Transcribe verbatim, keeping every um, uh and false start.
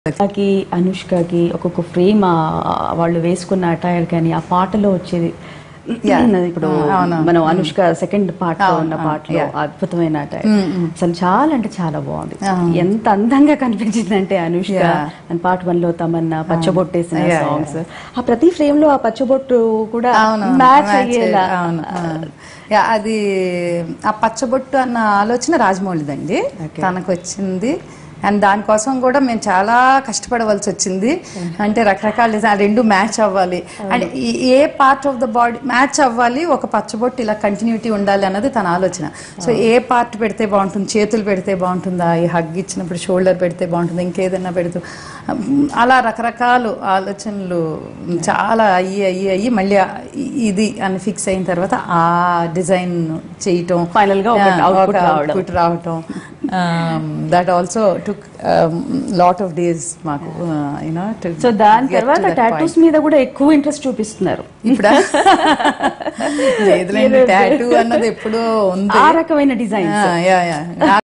కి అనుష్కకి ఒక్కొక్క ఫ్రేమ్ వాళ్ళు వేసుకున్న అటైర్ కానీ ఆ పాటలో వచ్చేది ఇప్పుడు మనం అనుష్క సెకండ్ పార్ట్ లో ఉన్న పాటలో అద్భుతమైన అటైర్ అసలు చాలా అంటే చాలా బాగుంది. ఎంత అందంగా కనిపించింది అంటే అనుష్క అండ్ పార్ట్ వన్ లో తమన్నా పచ్చబొట్టేసిన సాంగ్స్ ఆ ప్రతి ఫ్రేమ్ లో ఆ పచ్చబొట్టు కూడా మ్యాచ్ అయ్యేలా. అది ఆ పచ్చబొట్టు అన్న ఆలోచన రాజమౌళిదండి, తనకు వచ్చింది. అండ్ దానికోసం కూడా మేము చాలా కష్టపడవలసి వచ్చింది. అంటే రకరకాల రెండు మ్యాచ్ అవ్వాలి and a part of the body match అవ్వాలి, ఒక పచ్చబొట్టు ఇలా కంటిన్యూటీ ఉండాలి అన్నది తన ఆలోచన. సో ఏ పార్ట్ పెడితే బాగుంటుంది, చేతులు పెడితే బాగుంటుందా, ఈ హగ్ ఇచ్చినప్పుడు షోల్డర్ పెడితే బాగుంటుంది, ఇంకేదన్నా పెడుతూ అలా రకరకాల ఆలోచనలు చాలా అయ్యి అయ్యి అయ్యి మళ్ళీ ఇది అని ఫిక్స్ అయిన తర్వాత ఆ డిజైన్ చేయటం, ఫైనల్ గా అవుట్పుట్ రావటం. That also took lot of days మాకు. సో దాని తర్వాత టాటూస్ మీద కూడా ఎక్కువ ఇంట్రెస్ట్ చూపిస్తున్నారు ఇప్పుడు. లేదులేండి, టాటూ అన్నది ఎప్పుడో ఉంది, ఆ రకమైన డిజైన్.